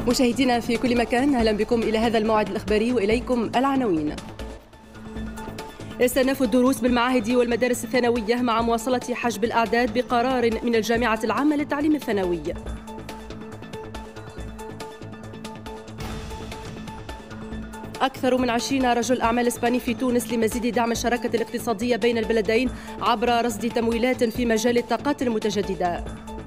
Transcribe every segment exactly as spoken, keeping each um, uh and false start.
مشاهدينا في كل مكان، أهلا بكم إلى هذا الموعد الإخباري وإليكم العناوين. استئناف الدروس بالمعاهد والمدارس الثانوية مع مواصلة حجب الأعداد بقرار من الجامعة العامة للتعليم الثانوي. أكثر من عشرين رجل أعمال إسباني في تونس لمزيد دعم الشراكة الاقتصادية بين البلدين عبر رصد تمويلات في مجال الطاقات المتجددة.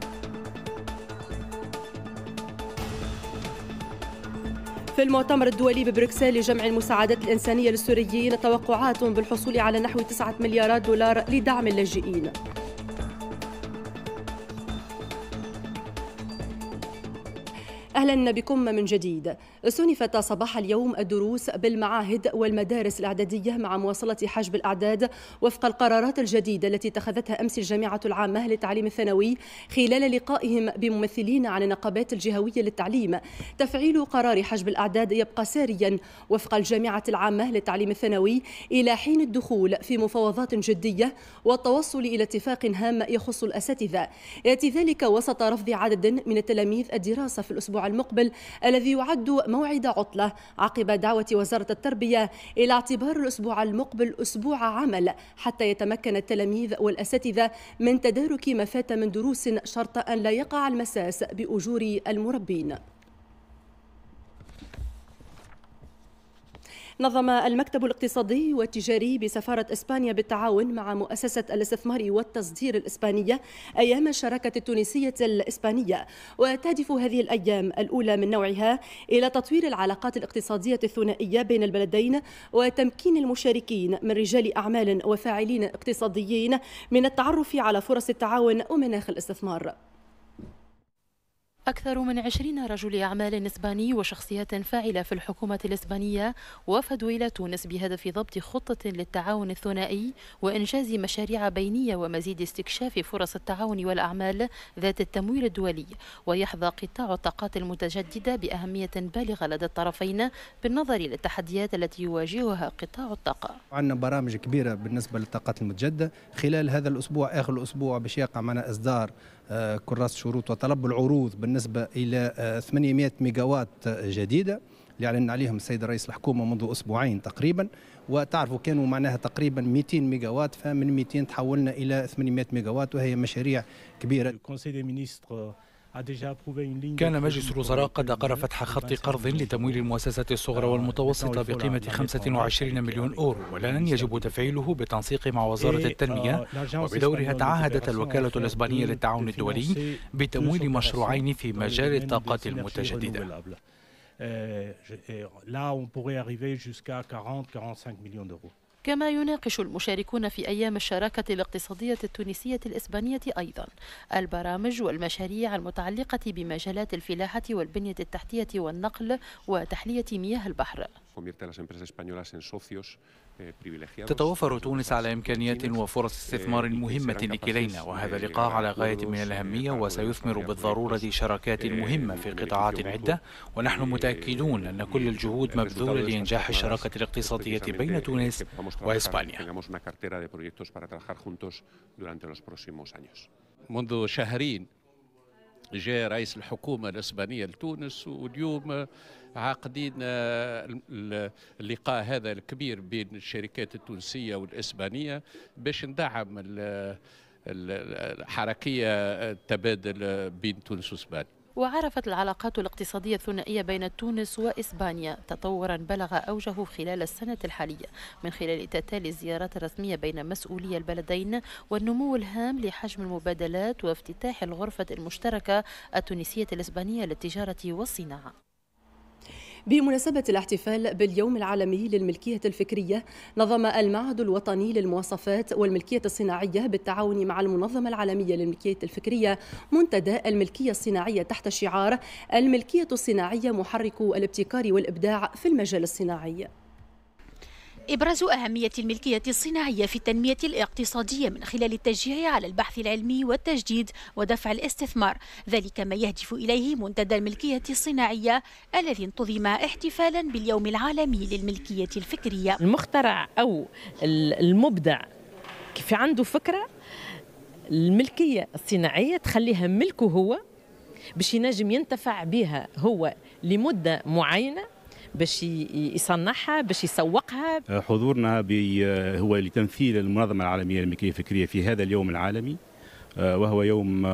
في المؤتمر الدولي ببروكسل لجمع المساعدات الإنسانية للسوريين توقعات بالحصول على نحو تسعة مليارات دولار لدعم اللاجئين. أهلا بكم من جديد. استنفت صباح اليوم الدروس بالمعاهد والمدارس الإعدادية مع مواصلة حجب الأعداد وفق القرارات الجديدة التي اتخذتها أمس الجامعة العامة للتعليم الثانوي خلال لقائهم بممثلين عن النقابات الجهوية للتعليم. تفعيل قرار حجب الأعداد يبقى ساريا وفق الجامعة العامة للتعليم الثانوي إلى حين الدخول في مفاوضات جدية والتوصل إلى اتفاق هام يخص الأساتذة. يأتي ذلك وسط رفض عدد من التلاميذ الدراسة في الأسبوع المقبل الذي يعد موعد عطلة عقب دعوة وزارة التربية إلى اعتبار الأسبوع المقبل أسبوع عمل حتى يتمكن التلاميذ والأساتذة من تدارك ما فات من دروس شرط أن لا يقع المساس بأجور المربين. نظم المكتب الاقتصادي والتجاري بسفارة إسبانيا بالتعاون مع مؤسسة الاستثمار والتصدير الإسبانية أيام الشراكة التونسية الإسبانية، وتهدف هذه الأيام الأولى من نوعها إلى تطوير العلاقات الاقتصادية الثنائية بين البلدين وتمكين المشاركين من رجال أعمال وفاعلين اقتصاديين من التعرف على فرص التعاون ومناخ الاستثمار. أكثر من عشرين رجل أعمال إسباني وشخصيات فاعلة في الحكومة الإسبانية وفدوا إلى تونس بهدف ضبط خطة للتعاون الثنائي وإنجاز مشاريع بينية ومزيد استكشاف فرص التعاون والأعمال ذات التمويل الدولي. ويحظى قطاع الطاقات المتجددة بأهمية بالغة لدى الطرفين بالنظر للتحديات التي يواجهها قطاع الطاقة. عندنا برامج كبيرة بالنسبة للطاقات المتجددة. خلال هذا الأسبوع آخر الأسبوع باش يقع معنا إصدار كراسة شروط وطلب العروض بالنسبة إلى ثمانمئة ميجاوات جديدة اللي أعلن عليهم السيد رئيس الحكومة منذ أسبوعين تقريبا. وتعرفوا كانوا معناها تقريبا مئتين ميجاوات، فمن مئتين تحولنا إلى ثمانمئة ميجاوات، وهي مشاريع كبيرة. كان مجلس الوزراء قد أقر فتح خط قرض لتمويل المؤسسات الصغرى والمتوسطة بقيمة خمسة وعشرين مليون أورو، ولن يجب تفعيله بالتنسيق مع وزارة التنمية. وبدورها تعهدت الوكالة الإسبانية للتعاون الدولي بتمويل مشروعين في مجال الطاقات المتجددة. كما يناقش المشاركون في أيام الشراكة الاقتصادية التونسية الإسبانية أيضا البرامج والمشاريع المتعلقة بمجالات الفلاحة والبنية التحتية والنقل وتحلية مياه البحر. تتوفر تونس على إمكانيات وفرص استثمار مهمة لكلينا، وهذا اللقاء على غاية من الأهمية وسيثمر بالضرورة شراكات مهمة في قطاعات عدة. ونحن متأكدون أن كل الجهود مبذولة لإنجاح الشراكة الاقتصادية بين تونس وإسبانيا. منذ شهرين جاء رئيس الحكومة الإسبانية لتونس، واليوم عاقدين اللقاء هذا الكبير بين الشركات التونسية والإسبانية باش ندعم الحركية التبادل بين تونس وإسبانيا. وعرفت العلاقات الاقتصادية الثنائية بين تونس وإسبانيا تطورا بلغ أوجه خلال السنة الحالية من خلال تتالي الزيارات الرسمية بين مسؤولي البلدين والنمو الهام لحجم المبادلات وافتتاح الغرفة المشتركة التونسية الإسبانية للتجارة والصناعة. بمناسبة الاحتفال باليوم العالمي للملكية الفكرية، نظم المعهد الوطني للمواصفات والملكية الصناعية بالتعاون مع المنظمة العالمية للملكية الفكرية منتدى الملكية الصناعية تحت شعار الملكية الصناعية محرك الابتكار والإبداع في المجال الصناعي. إبراز أهمية الملكية الصناعية في التنمية الاقتصادية من خلال التشجيع على البحث العلمي والتجديد ودفع الاستثمار، ذلك ما يهدف إليه منتدى الملكية الصناعية الذي انتظم احتفالا باليوم العالمي للملكية الفكرية. المخترع أو المبدع كيف عنده فكرة، الملكية الصناعية تخليها ملكه هو باش ينجم ينتفع بها هو لمدة معينة باش يصنعها باش يسوقها. حضورنا هو لتمثيل المنظمة العالمية للملكية الفكرية في هذا اليوم العالمي، وهو يوم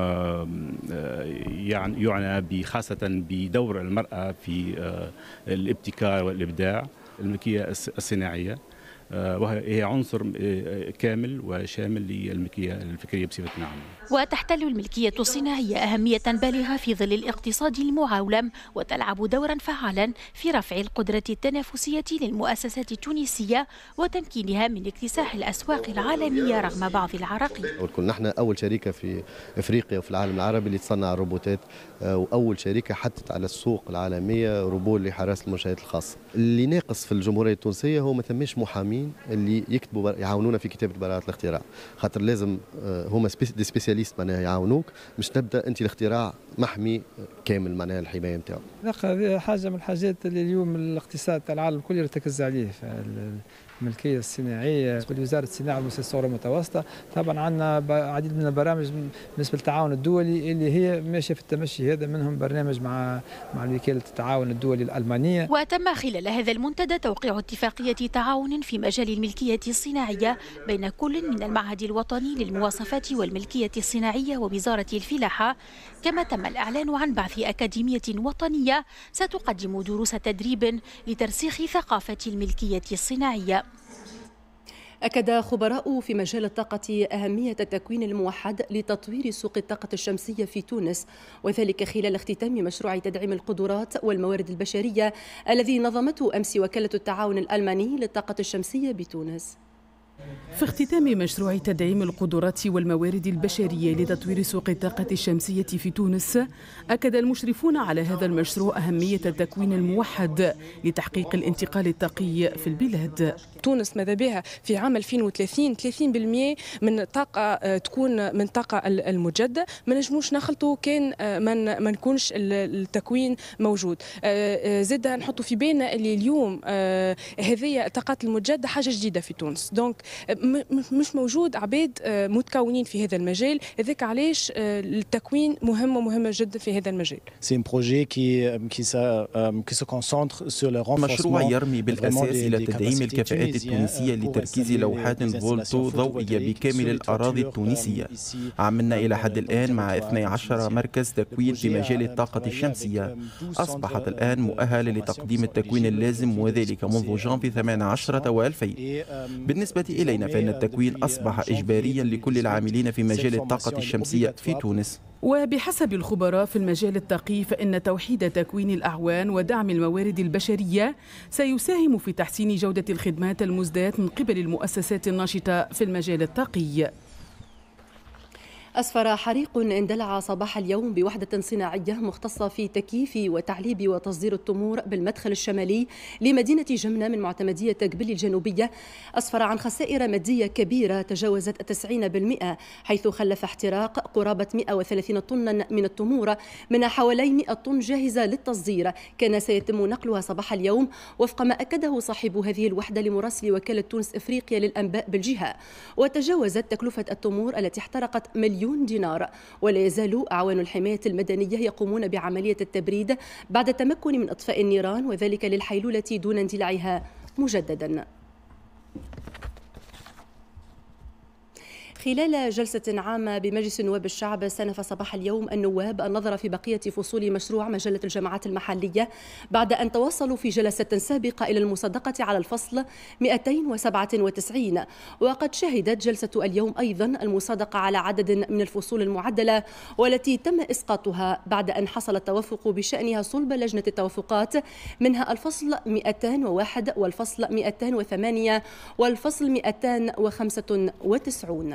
يعنى خاصة بدور المرأة في الابتكار والإبداع. الملكية الصناعية وهي عنصر كامل وشامل للملكية الفكرية بصفة عامة. وتحتل الملكية الصناعية أهمية بالغة في ظل الاقتصاد المعولم، وتلعب دورا فعالا في رفع القدرة التنافسية للمؤسسات التونسية وتمكينها من اكتساح الأسواق العالمية رغم بعض العراقيل. كنا نحن أول شركة في إفريقيا وفي العالم العربي اللي تصنع الروبوتات، وأول شركة حطت على السوق العالمية روبوت لحراسة المنشآت الخاصة. اللي ناقص في الجمهورية التونسية هو ما ثماش محامين اللي يكتبوا يعاونونا في كتابة براءات الاختراع، خاطر لازم هما دي سبيسياليست معناها يعاونوك باش تبدا انت الاختراع محمي كامل معناها الحمايه نتاعو. هذه حاجه من الحاجات اللي اليوم الاقتصاد تاع العالم الكل يرتكز عليه، الملكيه الصناعيه بالنسبه لوزاره الصناعه والمؤسسات الصغرى والمتوسطه. طبعا عندنا عديد من البرامج بالنسبه للتعاون الدولي اللي هي ماشيه في التمشي هذا، منهم برنامج مع مع وكاله التعاون الدولي الالمانيه. وتم خلال هذا المنتدى توقيع اتفاقيه تعاون في مجال الملكيه الصناعيه بين كل من المعهد الوطني للمواصفات والملكيه الصناعيه ووزاره الفلاحه، كما تم الاعلان عن بعث اكاديميه وطنيه ستقدم دروس تدريب لترسيخ ثقافه الملكيه الصناعيه. أكد خبراء في مجال الطاقة أهمية التكوين الموحد لتطوير سوق الطاقة الشمسية في تونس، وذلك خلال اختتام مشروع تدعيم القدرات والموارد البشرية الذي نظمته أمس وكالة التعاون الألماني للطاقة الشمسية بتونس. في اختتام مشروع تدعيم القدرات والموارد البشرية لتطوير سوق الطاقة الشمسية في تونس، أكد المشرفون على هذا المشروع أهمية التكوين الموحد لتحقيق الانتقال الطاقي في البلاد. تونس ماذا بها في عام ألفين وثلاثين ثلاثين بالمئة من الطاقة تكون من طاقة المجددة، ما نجموش نخلطوا كان ما نكونش التكوين موجود. زاد نحطوا في بالنا اللي اليوم هذه الطاقات المجددة حاجة جديدة في تونس، دونك مش موجود عباد متكونين في هذا المجال، هذاك علاش التكوين مهم ومهمة جدا في هذا المجال. مشروع يرمي بالأساس إلى تدعيم الكفاءات التونسية لتركيز لوحات فولتو ضوئية بكامل الأراضي التونسية. عملنا إلى حد الآن مع اثني عشر مركز تكوين في مجال الطاقة الشمسية، أصبحت الآن مؤهلة لتقديم التكوين اللازم، وذلك منذ جانفي ثمانية عشر وألفين. بالنسبة إلينا فإن التكوين أصبح إجباريا لكل العاملين في مجال الطاقة الشمسية في تونس. وبحسب الخبراء في المجال الطاقي فإن توحيد تكوين الأعوان ودعم الموارد البشرية سيساهم في تحسين جودة الخدمات المزداة من قبل المؤسسات الناشطة في المجال الطاقي. أسفر حريق اندلع صباح اليوم بوحدة صناعية مختصة في تكييف وتعليب وتصدير التمور بالمدخل الشمالي لمدينة جمنة من معتمدية قبيل الجنوبية. أسفر عن خسائر مادية كبيرة تجاوزت التسعين بالمئة، حيث خلف احتراق قرابة مئة وثلاثين طنا من التمور، منها حوالي مئة طن جاهزة للتصدير كان سيتم نقلها صباح اليوم، وفق ما أكده صاحب هذه الوحدة لمراسل وكالة تونس إفريقيا للأنباء بالجهة. وتجاوزت تكلفة التمور التي احترقت مليون دينار. ولا يزال أعوان الحماية المدنية يقومون بعملية التبريد بعد التمكن من إطفاء النيران، وذلك للحيلولة دون اندلاعها مجددا. خلال جلسة عامة بمجلس نواب الشعب استأنف صباح اليوم النواب النظر في بقية فصول مشروع مجلة الجامعات المحلية بعد أن توصلوا في جلسة سابقة إلى المصادقة على الفصل مئتين وسبعة وتسعين. وقد شهدت جلسة اليوم أيضا المصادقة على عدد من الفصول المعدلة والتي تم إسقاطها بعد أن حصل التوافق بشأنها صلب لجنة التوافقات، منها الفصل مئتين وواحد والفصل مئتين وثمانية والفصل مئتين وخمسة وتسعين.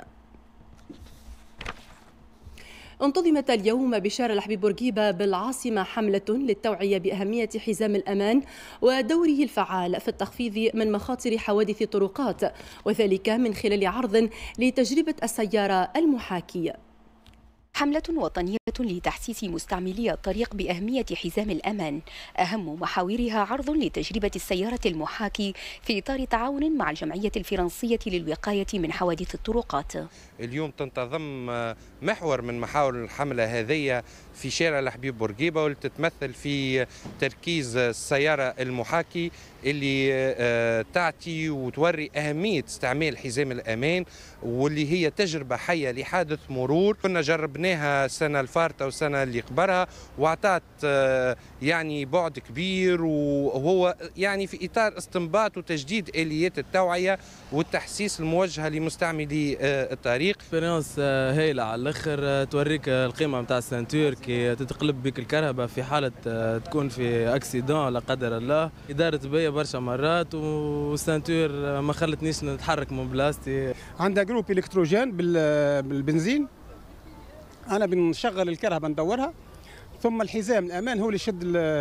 انتظمت اليوم بشارع الحبيب بورقيبة بالعاصمة حملة للتوعية بأهمية حزام الأمان ودوره الفعال في التخفيض من مخاطر حوادث الطرقات، وذلك من خلال عرض لتجربة السيارة المحاكية. حملة وطنية لتحسيس مستعملي الطريق بأهمية حزام الأمان، أهم محاورها عرض لتجربة السيارة المحاكي في إطار تعاون مع الجمعية الفرنسية للوقاية من حوادث الطرقات. اليوم تنتظم محور من محاور الحملة هذه في شارع الحبيب بورقيبة، واللي تتمثل في تركيز السيارة المحاكي اللي تعطي وتوري أهمية استعمال حزام الأمان، واللي هي تجربة حية لحادث مرور كنا جربناها السنة الفارطة والسنة اللي قبلها، وأعطت يعني بعد كبير، وهو يعني في إطار استنباط وتجديد آليات التوعية والتحسيس الموجهة لمستعملي الطريق. اكسبيريونس هايلة على الآخر، توريك القيمة نتاع السنتور كي تتقلب بك الكرهبة في حالة تكون في أكسيدون لا قدر الله. دارت بيا برشا مرات والسنتور ما خلتنيش نتحرك من بلاستي. عندها جروب الكتروجين بالبنزين، انا بنشغل الكرهبه ندورها، ثم الحزام الامان هو اللي يشد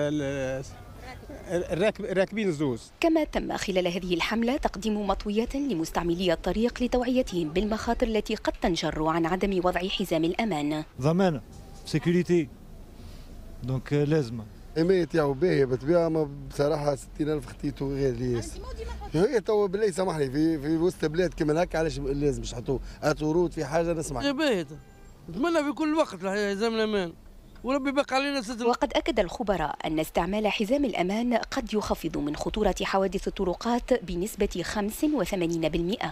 الراكبين الزوز. كما تم خلال هذه الحمله تقديم مطويات لمستعملي الطريق لتوعيتهم بالمخاطر التي قد تنجر عن عدم وضع حزام الامان. ضمان سيكوريتي دونك لازم حماية تاعو باهية بالطبيعة، ما بصراحة ستين ألف خطيته غير ياسر. هي تو بالله سامحني في في وسط بلاد كيما هكا علاش لازم باش نحطوه اتورود في حاجة نسمع. باهية نتمنى في كل وقت حزام الأمان وربي يبقى علينا ستر. وقد أكد الخبراء أن استعمال حزام الأمان قد يخفض من خطورة حوادث الطرقات بنسبة خمسة وثمانين بالمئة.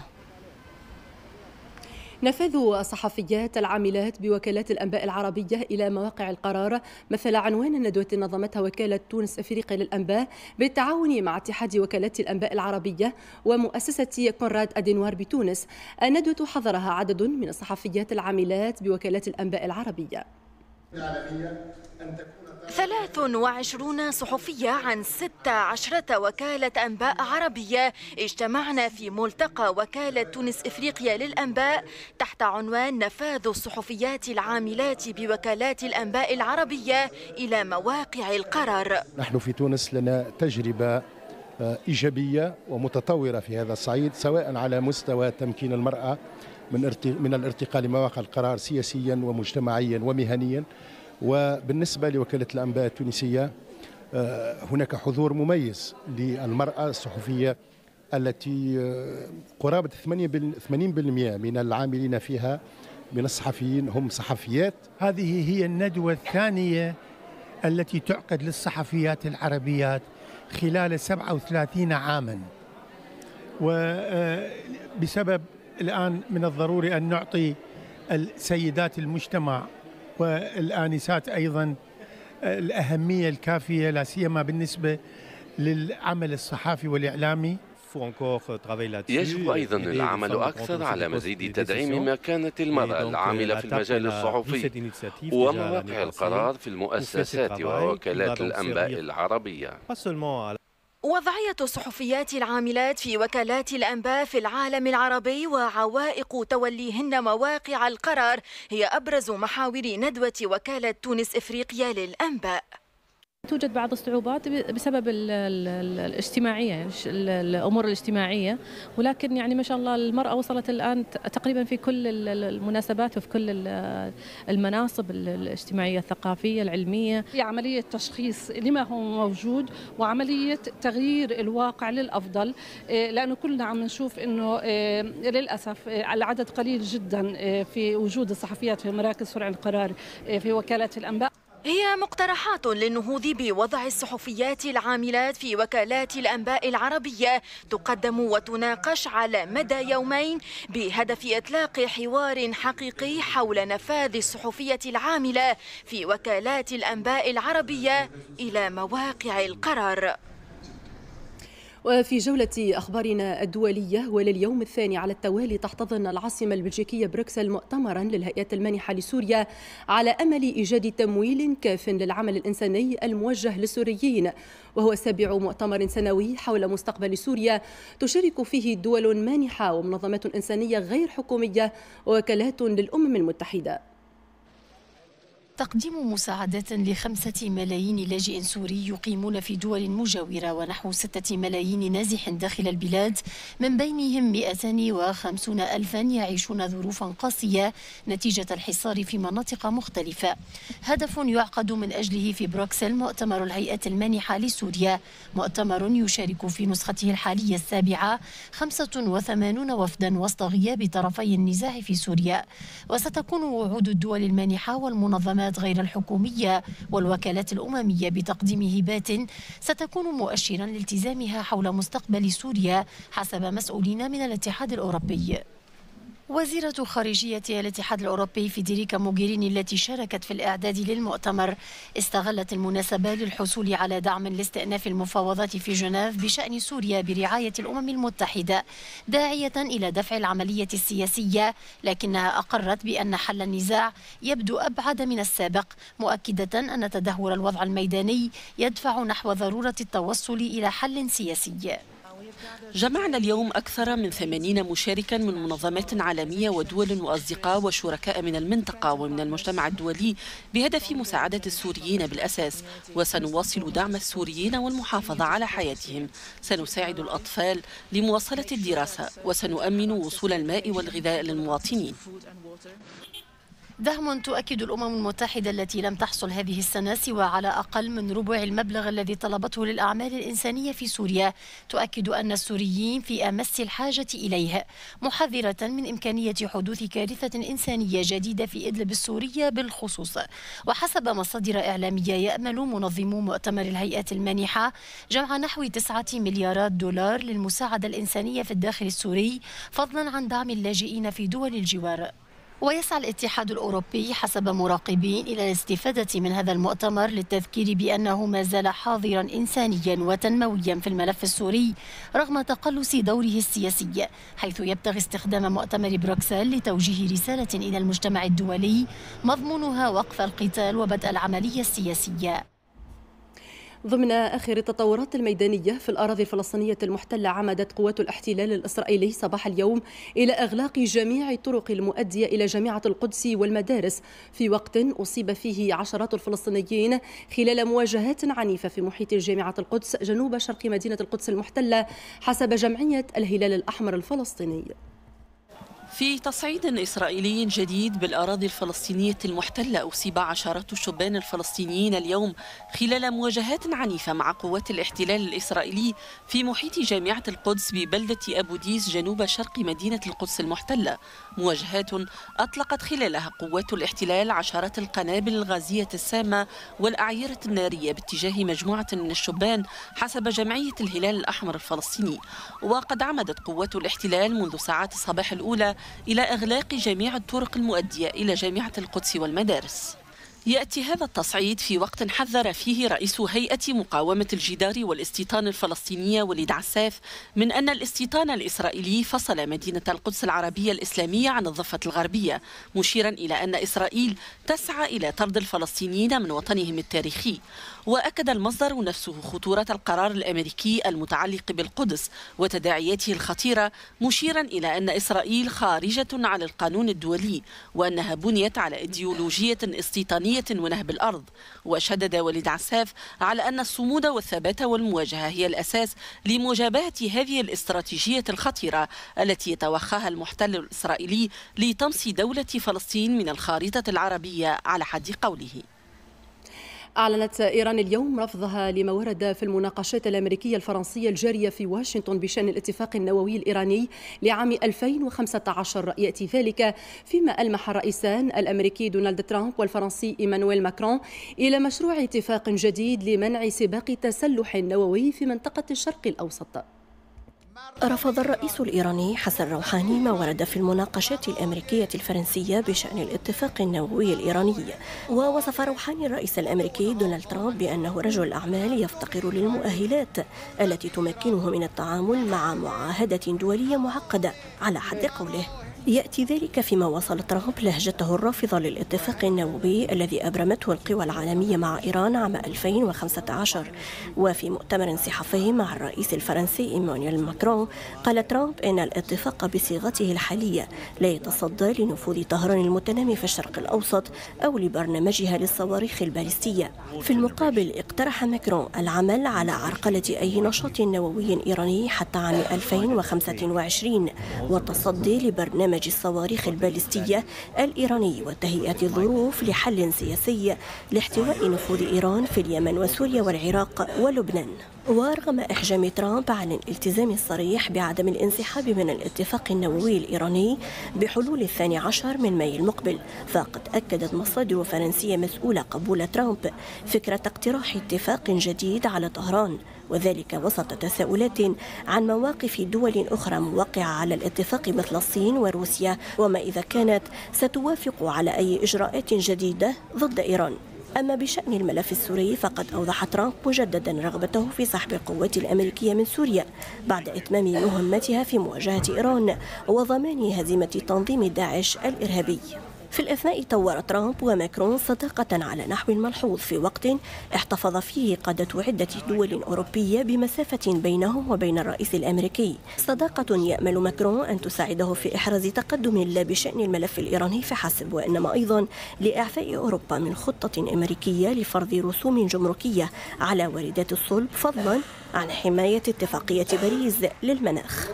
نفذ الصحفيات العاملات بوكالات الأنباء العربية إلى مواقع القرار مثل عنوان الندوة نظمتها وكالة تونس أفريقيا للأنباء بالتعاون مع اتحاد وكالات الأنباء العربية ومؤسسة كونراد أدينوار بتونس. الندوة حضرها عدد من الصحفيات العاملات بوكالات الأنباء العربية. ثلاث وعشرون صحفية عن ست عشرة وكالة أنباء عربية اجتمعنا في ملتقى وكالة تونس إفريقيا للأنباء تحت عنوان نفاذ الصحفيات العاملات بوكالات الأنباء العربية إلى مواقع القرار. نحن في تونس لنا تجربة إيجابية ومتطورة في هذا الصعيد، سواء على مستوى تمكين المرأة من من الارتقاء لمواقع القرار سياسيا ومجتمعيا ومهنيا. وبالنسبة لوكالة الأنباء التونسية هناك حضور مميز للمرأة الصحفية التي قرابة ثمانين بالمئة من العاملين فيها من الصحفيين هم صحفيات. هذه هي الندوة الثانية التي تعقد للصحفيات العربيات خلال سبعة وثلاثين عاما، وبسبب الآن من الضروري أن نعطي السيدات المجتمع والآنسات أيضا الأهمية الكافية، لا سيما بالنسبة للعمل الصحافي والإعلامي. يجب أيضا العمل أكثر على مزيد تدعيم مكانة المرأة العاملة في المجال الصحفي ومواقع القرار في المؤسسات ووكالات الأنباء العربية. وضعية الصحفيات العاملات في وكالات الأنباء في العالم العربي وعوائق توليهن مواقع القرار هي أبرز محاور ندوة وكالة تونس إفريقيا للأنباء. توجد بعض الصعوبات بسبب ال ال ال الاجتماعية الأمور الاجتماعية، ولكن يعني ما شاء الله المرأة وصلت الآن تقريبا في كل المناسبات وفي كل المناصب الاجتماعية الثقافية العلمية. هي عملية تشخيص لما هو موجود وعملية تغيير الواقع للأفضل، لأنه كلنا عم نشوف أنه للأسف العدد قليل جدا في وجود الصحفيات في مراكز صنع القرار في وكالات الأنباء. هي مقترحات للنهوض بوضع الصحفيات العاملات في وكالات الأنباء العربية تقدم وتناقش على مدى يومين بهدف إطلاق حوار حقيقي حول نفاذ الصحفية العاملة في وكالات الأنباء العربية إلى مواقع القرار. وفي جولة أخبارنا الدولية، ولليوم الثاني على التوالي تحتضن العاصمة البلجيكية بروكسل مؤتمرا للهيئات المانحة لسوريا على أمل إيجاد تمويل كاف للعمل الإنساني الموجه للسوريين، وهو سابع مؤتمر سنوي حول مستقبل سوريا تشارك فيه دول مانحة ومنظمات إنسانية غير حكومية ووكالات للأمم المتحدة. تقديم مساعدات لخمسة ملايين لاجئ سوري يقيمون في دول مجاورة ونحو ستة ملايين نازح داخل البلاد، من بينهم مئتين وخمسين ألفا يعيشون ظروفا قاسية نتيجة الحصار في مناطق مختلفة. هدف يعقد من أجله في بروكسل مؤتمر الهيئة المانحة لسوريا، مؤتمر يشارك في نسخته الحالية السابعة خمسة وثمانين وفدا وسط غياب طرفي النزاع في سوريا. وستكون وعود الدول المانحة والمنظمات غير الحكومية والوكالات الأممية بتقديم هبات ستكون مؤشرا لالتزامها حول مستقبل سوريا حسب مسؤولين من الاتحاد الأوروبي. وزيرة خارجية الاتحاد الأوروبي فيدريكا موغيريني التي شاركت في الإعداد للمؤتمر استغلت المناسبة للحصول على دعم لاستئناف المفاوضات في جنيف بشأن سوريا برعاية الأمم المتحدة، داعية إلى دفع العملية السياسية، لكنها أقرت بأن حل النزاع يبدو أبعد من السابق، مؤكدة أن تدهور الوضع الميداني يدفع نحو ضرورة التوصل إلى حل سياسي. جمعنا اليوم أكثر من ثمانين مشاركا من منظمات عالمية ودول وأصدقاء وشركاء من المنطقة ومن المجتمع الدولي بهدف مساعدة السوريين بالأساس، وسنواصل دعم السوريين والمحافظة على حياتهم. سنساعد الأطفال لمواصلة الدراسة وسنؤمن وصول الماء والغذاء للمواطنين. دعم تؤكد الأمم المتحدة التي لم تحصل هذه السنة سوى على أقل من ربع المبلغ الذي طلبته للأعمال الإنسانية في سوريا، تؤكد أن السوريين في أمس الحاجة إليه، محذرة من إمكانية حدوث كارثة إنسانية جديدة في إدلب السورية بالخصوص. وحسب مصادر إعلامية يأمل منظمو مؤتمر الهيئات المانحة جمع نحو تسعة مليارات دولار للمساعدة الإنسانية في الداخل السوري، فضلا عن دعم اللاجئين في دول الجوار. ويسعى الاتحاد الأوروبي حسب مراقبين إلى الاستفادة من هذا المؤتمر للتذكير بأنه ما زال حاضرا إنسانيا وتنمويا في الملف السوري رغم تقلص دوره السياسي، حيث يبتغي استخدام مؤتمر بروكسل لتوجيه رسالة إلى المجتمع الدولي مضمونها وقف القتال وبدء العملية السياسية. ضمن آخر التطورات الميدانية في الأراضي الفلسطينية المحتلة، عمدت قوات الاحتلال الإسرائيلي صباح اليوم إلى إغلاق جميع الطرق المؤدية إلى جامعة القدس والمدارس في وقت أصيب فيه عشرات الفلسطينيين خلال مواجهات عنيفة في محيط جامعة القدس جنوب شرق مدينة القدس المحتلة حسب جمعية الهلال الأحمر الفلسطيني. في تصعيد إسرائيلي جديد بالأراضي الفلسطينية المحتلة، أصيب عشرات الشبان الفلسطينيين اليوم خلال مواجهات عنيفة مع قوات الاحتلال الإسرائيلي في محيط جامعة القدس ببلدة أبو ديس جنوب شرق مدينة القدس المحتلة، مواجهات أطلقت خلالها قوات الاحتلال عشرات القنابل الغازية السامة والأعيرة النارية باتجاه مجموعة من الشبان حسب جمعية الهلال الأحمر الفلسطيني. وقد عمدت قوات الاحتلال منذ ساعات الصباح الأولى إلى إغلاق جميع الطرق المؤدية إلى جامعة القدس والمدارس. يأتي هذا التصعيد في وقت حذر فيه رئيس هيئة مقاومة الجدار والاستيطان الفلسطينية وليد عساف من أن الاستيطان الإسرائيلي فصل مدينة القدس العربية الإسلامية عن الضفة الغربية، مشيرا إلى أن إسرائيل تسعى إلى طرد الفلسطينيين من وطنهم التاريخي. وأكد المصدر نفسه خطورة القرار الأمريكي المتعلق بالقدس وتداعياته الخطيرة، مشيرا إلى أن إسرائيل خارجة عن القانون الدولي وأنها بنيت على إيديولوجية استيطانية ونهب الأرض. وشدد وليد عساف على أن الصمود والثبات والمواجهة هي الأساس لمجابهة هذه الاستراتيجية الخطيرة التي يتوخاها المحتل الإسرائيلي لطمس دولة فلسطين من الخارطة العربية على حد قوله. أعلنت إيران اليوم رفضها لما ورد في المناقشات الأمريكية الفرنسية الجارية في واشنطن بشأن الاتفاق النووي الإيراني لعام ألفين وخمسة عشر. يأتي ذلك فيما ألمح الرئيسان الأمريكي دونالد ترامب والفرنسي إيمانويل ماكرون إلى مشروع اتفاق جديد لمنع سباق تسلح نووي في منطقة الشرق الأوسط. رفض الرئيس الإيراني حسن روحاني ما ورد في المناقشات الأمريكية الفرنسية بشأن الاتفاق النووي الإيراني، ووصف روحاني الرئيس الأمريكي دونالد ترامب بأنه رجل أعمال يفتقر للمؤهلات التي تمكنه من التعامل مع معاهدة دولية معقدة على حد قوله. يأتي ذلك فيما وصل ترامب لهجته الرافضة للاتفاق النووي الذي أبرمته القوى العالمية مع إيران عام ألفين وخمسة عشر. وفي مؤتمر صحفي مع الرئيس الفرنسي إيمانويل ماكرون قال ترامب إن الاتفاق بصيغته الحالية لا يتصدى لنفوذ طهران المتنامي في الشرق الأوسط أو لبرنامجها للصواريخ البالستية. في المقابل اقترح ماكرون العمل على عرقلة أي نشاط نووي إيراني حتى عام ألفين وخمسة وعشرين والتصدي لبرنامج الصواريخ البالستية الإيراني وتهيئة الظروف لحل سياسي لاحتواء نفوذ إيران في اليمن وسوريا والعراق ولبنان. ورغم إحجام ترامب عن الالتزام الصريح بعدم الانسحاب من الاتفاق النووي الإيراني بحلول الثاني عشر من مايو المقبل، فقد أكدت مصادر فرنسية مسؤولة قبول ترامب فكرة اقتراح اتفاق جديد على طهران، وذلك وسط تساؤلات عن مواقف دول أخرى موقعة على الاتفاق مثل الصين وروسيا، وما إذا كانت ستوافق على أي إجراءات جديدة ضد إيران. أما بشأن الملف السوري فقد أوضح ترامب مجددا رغبته في سحب القوات الأمريكية من سوريا بعد إتمام مهمتها في مواجهة إيران وضمان هزيمة تنظيم داعش الإرهابي. في الأثناء طور ترامب وماكرون صداقة على نحو ملحوظ في وقت احتفظ فيه قادة عدة دول أوروبية بمسافة بينهم وبين الرئيس الأمريكي، صداقة يأمل ماكرون أن تساعده في إحراز تقدم لا بشأن الملف الإيراني فحسب، وإنما أيضا لإعفاء أوروبا من خطة أمريكية لفرض رسوم جمركية على واردات الصلب فضلا عن حماية اتفاقية باريس للمناخ.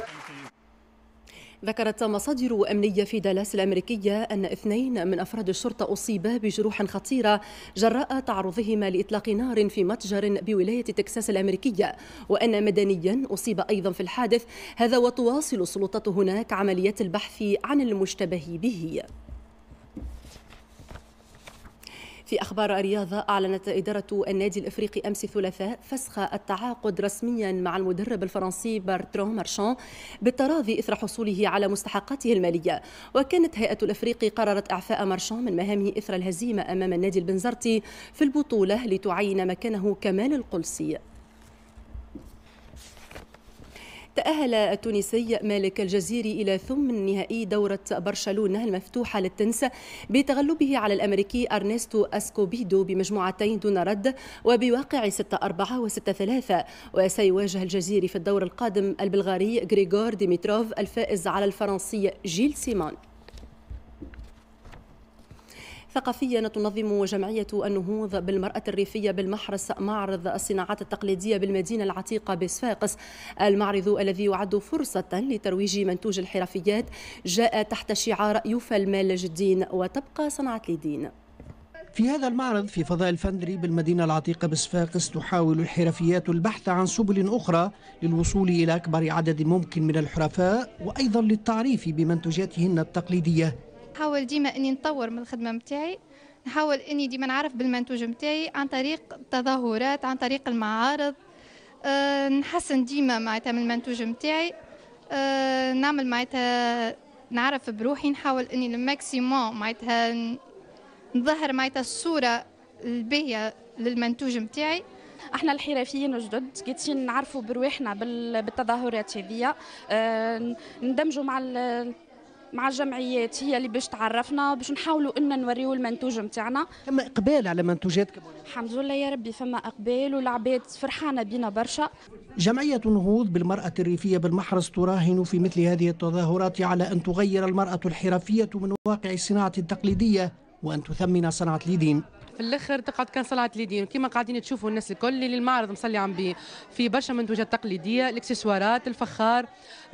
ذكرت مصادر أمنية في دالاس الأمريكية أن اثنين من أفراد الشرطة أصيبا بجروح خطيرة جراء تعرضهما لإطلاق نار في متجر بولاية تكساس الأمريكية، وأن مدنيا أصيب أيضا في الحادث هذا، وتواصل السلطات هناك عمليات البحث عن المشتبه به. في أخبار الرياضة، أعلنت إدارة النادي الإفريقي أمس الثلاثاء فسخ التعاقد رسميا مع المدرب الفرنسي برتران مارشان بالتراضي إثر حصوله على مستحقاته المالية. وكانت هيئة الإفريقي قررت إعفاء مارشان من مهامه إثر الهزيمة أمام النادي البنزرتي في البطولة لتعين مكانه كمال القلسي. تأهل التونسي مالك الجزيري إلى ثمن نهائي دورة برشلونة المفتوحة للتنس بتغلبه على الأمريكي أرنستو أسكوبيدو بمجموعتين دون رد وبواقع ستة أربعة وستة ثلاثة. وسيواجه الجزيري في الدور القادم البلغاري غريغور ديمتروف الفائز على الفرنسي جيل سيمان. ثقافيا، تنظم جمعية النهوض بالمرأة الريفية بالمحرس معرض الصناعات التقليدية بالمدينة العتيقة بصفاقس. المعرض الذي يعد فرصة لترويج منتوج الحرفيات جاء تحت شعار يوفى المال لجدين وتبقى صنعة اليدين. في هذا المعرض في فضاء الفندري بالمدينة العتيقة بصفاقس تحاول الحرفيات البحث عن سبل أخرى للوصول إلى أكبر عدد ممكن من الحرفاء وأيضا للتعريف بمنتوجاتهن التقليدية. نحاول ديما اني نطور من الخدمه نتاعي، نحاول اني ديما نعرف بالمنتوج نتاعي عن طريق التظاهرات، عن طريق المعارض، أه نحسن ديما معناتها من المنتوج نتاعي، أه نعمل معناتها نعرف بروحي، نحاول اني الماكسيموم معناتها نظهر معناتها الصوره الباهيه للمنتوج نتاعي. احنا الحرفيين الجدد قاعدين نعرفوا برواحنا بالتظاهرات هذه، أه ندمجوا مع مع الجمعيات هي اللي باش تعرفنا باش نحاولوا ان نوريو المنتوج نتاعنا. فما اقبال على منتوجاتكم؟ الحمد لله يا ربي فما اقبال والعباد فرحانه بينا برشا. جمعيه النهوض بالمراه الريفيه بالمحرس تراهن في مثل هذه التظاهرات على ان تغير المراه الحرفيه من واقع الصناعه التقليديه وان تثمن صناعه اليدين. في الاخر تقعد كان صناعه اليدين كما قاعدين تشوفوا الناس الكل اللي المعرض مصلي عم بيه في برشا منتوجات تقليديه، الاكسسوارات، الفخار،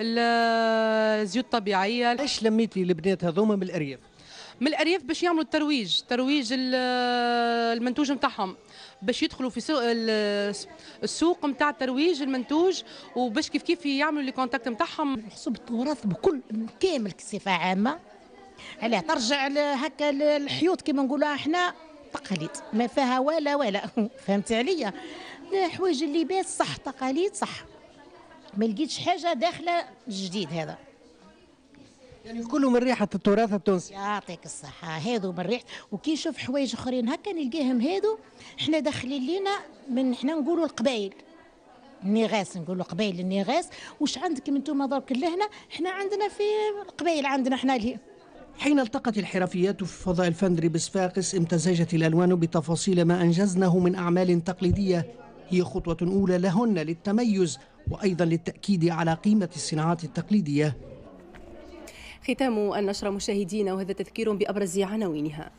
الزيوت الطبيعيه. ايش لميتي البنات هذوما من الارياف؟ من الارياف باش يعملوا الترويج، ترويج المنتوج نتاعهم، باش يدخلوا في سوق السوق نتاع الترويج المنتوج، وباش كيف كيف يعملوا لي كونتاكت نتاعهم. حسب التراث بكل كامل بصفه عامه، علاه ترجع هكا الحيوط كما نقولوا احنا تقاليد ما فيها ولا ولا فهمت عليا؟ حوايج اللباس صح تقاليد صح، ما لقيتش حاجه داخله جديد. هذا يعني كله من ريحه التراث التونسي. يعطيك الصحه، هذو من ريحه. وكي نشوف حوايج اخرين هكا نلقاهم هذو احنا داخلين لينا من احنا نقولوا القبائل، النغاس، نقولوا قبائل النغاس. واش عندكم انتم درك لهنا؟ احنا عندنا في القبائل عندنا احنا اللي حين التقت الحرفيات في فضاء الفندري بصفاقس امتزجت الألوان بتفاصيل ما أنجزناه من أعمال تقليدية هي خطوة أولى لهن للتميز وأيضا للتأكيد على قيمة الصناعات التقليدية. ختام النشرة مشاهدينا، وهذا تذكير بأبرز عناوينها.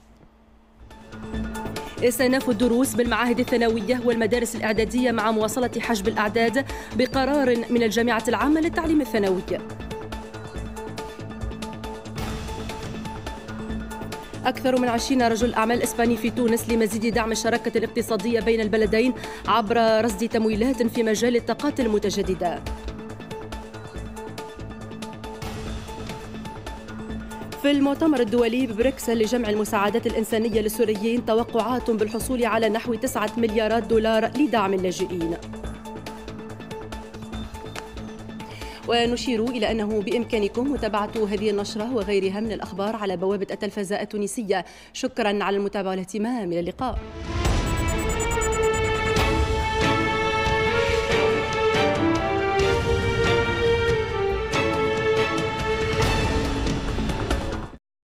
استئناف الدروس بالمعاهد الثانوية والمدارس الإعدادية مع مواصلة حجب الأعداد بقرار من الجامعة العامة للتعليم الثانوي. أكثر من عشرين رجل أعمال إسباني في تونس لمزيد دعم الشراكة الاقتصادية بين البلدين عبر رصد تمويلات في مجال الطاقات المتجددة. في المؤتمر الدولي ببروكسل لجمع المساعدات الإنسانية للسوريين توقعات بالحصول على نحو تسعة مليارات دولار لدعم اللاجئين. ونشير إلى أنه بإمكانكم متابعة هذه النشرة وغيرها من الأخبار على بوابة التلفزة التونسية. شكرا على المتابعة والاهتمام، إلى اللقاء.